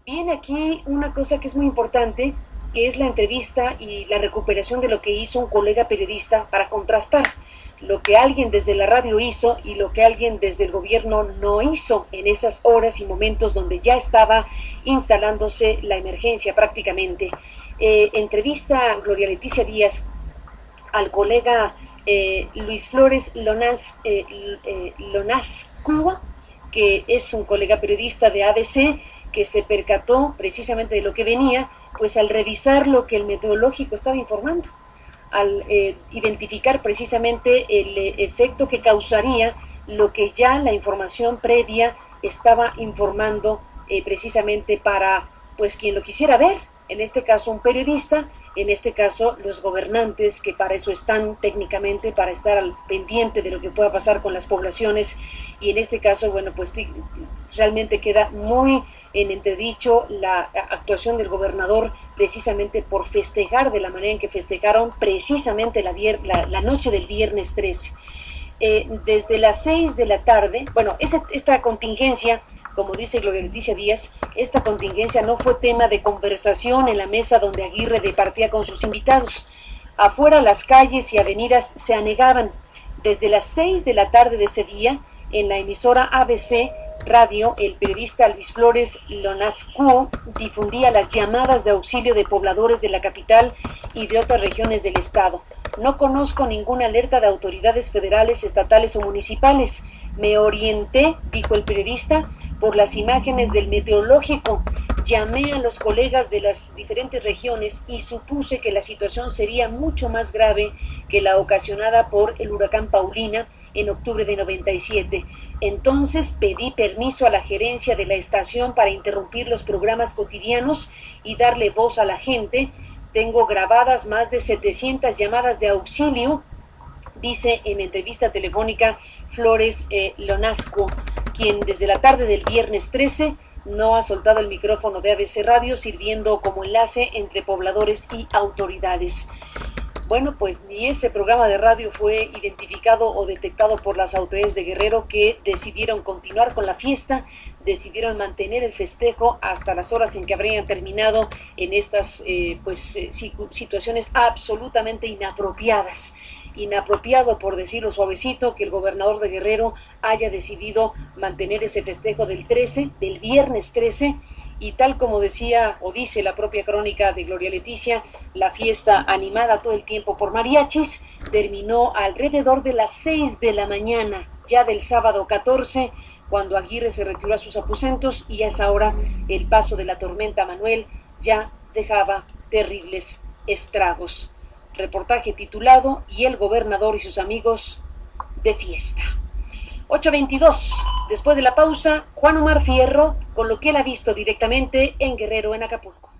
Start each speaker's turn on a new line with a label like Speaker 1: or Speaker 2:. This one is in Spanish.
Speaker 1: Viene aquí una cosa que es muy importante, que es la entrevista y la recuperación de lo que hizo un colega periodista para contrastar lo que alguien desde la radio hizo y lo que alguien desde el gobierno no hizo en esas horas y momentos donde ya estaba instalándose la emergencia prácticamente. Entrevista Gloria Leticia Díaz al colega Luis Flores Lonascua, que es un colega periodista de ABC, que se percató precisamente de lo que venía, pues al revisar lo que el meteorológico estaba informando, al identificar precisamente el efecto que causaría lo que ya la información previa estaba informando precisamente para pues quien lo quisiera ver, en este caso un periodista, en este caso los gobernantes, que para eso están técnicamente, para estar al pendiente de lo que pueda pasar con las poblaciones, y en este caso, bueno, pues realmente queda muy en entredicho la actuación del gobernador precisamente por festejar de la manera en que festejaron precisamente la noche del viernes 13. Desde las 6 de la tarde, bueno, esta contingencia, como dice Gloria Leticia Díaz, esta contingencia no fue tema de conversación en la mesa donde Aguirre departía con sus invitados. Afuera las calles y avenidas se anegaban. Desde las 6 de la tarde de ese día, en la emisora ABC Radio, el periodista Luis Flores Lonascuo difundía las llamadas de auxilio de pobladores de la capital y de otras regiones del estado. No conozco ninguna alerta de autoridades federales, estatales o municipales. Me orienté, dijo el periodista, por las imágenes del meteorológico. Llamé a los colegas de las diferentes regiones y supuse que la situación sería mucho más grave que la ocasionada por el huracán Paulina en octubre de 97. Entonces pedí permiso a la gerencia de la estación para interrumpir los programas cotidianos y darle voz a la gente. Tengo grabadas más de 700 llamadas de auxilio, dice en entrevista telefónica Flores Lonascuo, quien desde la tarde del viernes 13 no ha soltado el micrófono de ABC Radio, sirviendo como enlace entre pobladores y autoridades. Bueno, pues ni ese programa de radio fue identificado o detectado por las autoridades de Guerrero, que decidieron continuar con la fiesta, decidieron mantener el festejo hasta las horas en que habrían terminado en estas situaciones absolutamente inapropiadas. Inapropiado, por decirlo suavecito, que el gobernador de Guerrero haya decidido mantener ese festejo del viernes 13, y tal como decía o dice la propia crónica de Gloria Leticia, la fiesta animada todo el tiempo por mariachis terminó alrededor de las 6 de la mañana, ya del sábado 14, cuando Aguirre se retiró a sus aposentos, y a esa hora el paso de la tormenta Manuel ya dejaba terribles estragos. Reportaje titulado "Y el gobernador y sus amigos de fiesta". 8:22. Después de la pausa, Juan Omar Fierro con lo que él ha visto directamente en Guerrero, en Acapulco.